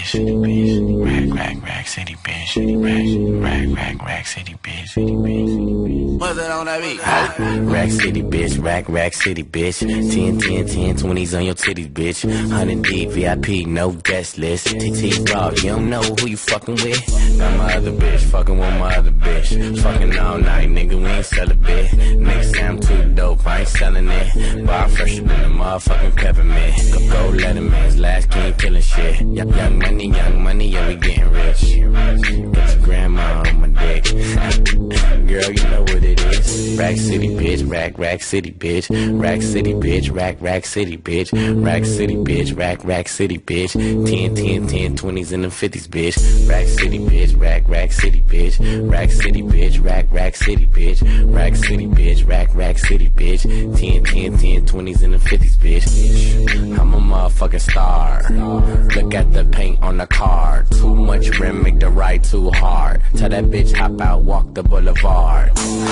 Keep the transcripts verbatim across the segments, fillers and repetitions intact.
bitch, rack, rack, rack city bitch, rack, rack, rack, rack city bitch, what's that on that beat? Ah, rack city bitch, rack, rack city bitch, ten, ten, ten, twenties on your titties bitch, one hundred D V I P, no guest list, T T raw, you don't know who you fucking with, got my other bitch, fucking with my other bitch, fucking all night, nigga, we ain't sell a bit, niggas say I'm too dope, I ain't selling it, but I'm fresher than the motherfucking peppermint, go, go let him in, last king killing shit, young, young money, young money, yeah, we getting rich, get your grandma on my dick, girl, you know what it is, rack city bitch, rack, rack city bitch, rack city bitch, rack, rack city bitch, rack city bitch, rack, rack city bitch, ten, ten, ten, twenties and the fifties bitch, rack city bitch, rack, rack city bitch, rack city bitch, rack, rack city bitch, rack city bitch, rack, rack city bitch, ten, ten, ten, twenties and the fifties bitch, I'm a motherfucking star, look at the paint on the car, too much rim make the ride too hard, tell that bitch hop out, walk the boulevard,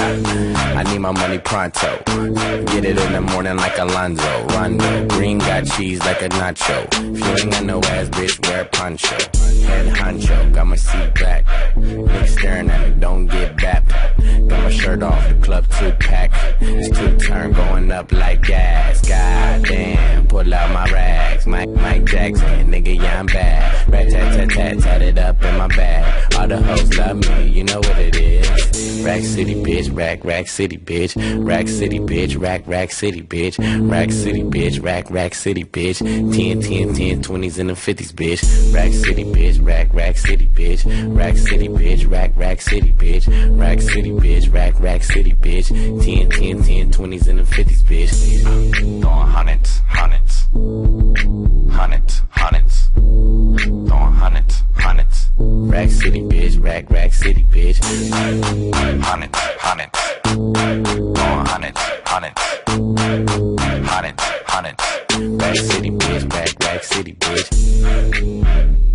I need my money pronto, get it in the morning like Alonzo, Rondo, green got cheese like a nacho, if you ain't got no ass bitch wear a poncho, head honcho, got my seat back, niggas staring at me, don't get back, got my shirt off, the club two pack, it's two turn going up like gas, goddamn, pull out my rags, Mike, Mike Jackson, nigga, yeah I'm bad, rat tat tat tat tat it up in my bag, all the hoes love me, you know what it is, rack city bitch, rack, rack city bitch, rack city bitch, rack, rack city bitch, rack city bitch, rack, rack city bitch, ten, ten, ten, twenties and the fifties bitch, rack city bitch, rack, rack city bitch, rack city bitch, rack, rack city bitch, rack city bitch, rack, rack city bitch, ten, ten, ten, twenties and the fifties bitch, throwing hundreds, hundreds, hundreds, hundreds, throwing hundreds, hundreds, rack city bitch, rack, rack city bitch, hundreds, hundreds, throwing hundreds, hundreds, hundreds, hundreds, rack city bitch, rack, rack city bitch.